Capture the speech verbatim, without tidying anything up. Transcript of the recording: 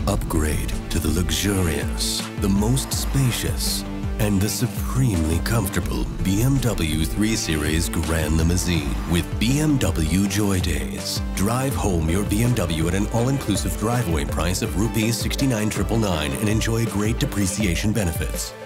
Upgrade to the luxurious, the most spacious, and the supremely comfortable B M W three Series Gran Limousine with B M W Joy Days. Drive home your B M W at an all-inclusive driveway price of rupees sixty-nine thousand nine hundred ninety-nine and enjoy great depreciation benefits.